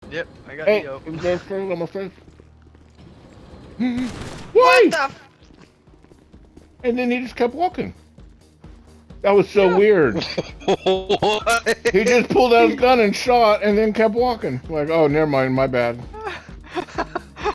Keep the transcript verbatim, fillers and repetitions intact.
Yep, I got Hey, Neo. I'm going first. I'm a first. What Why? the? F And then he just kept walking. That was so Yeah. weird. What? He just pulled out his gun and shot, and then kept walking. Like, oh, never mind, my bad.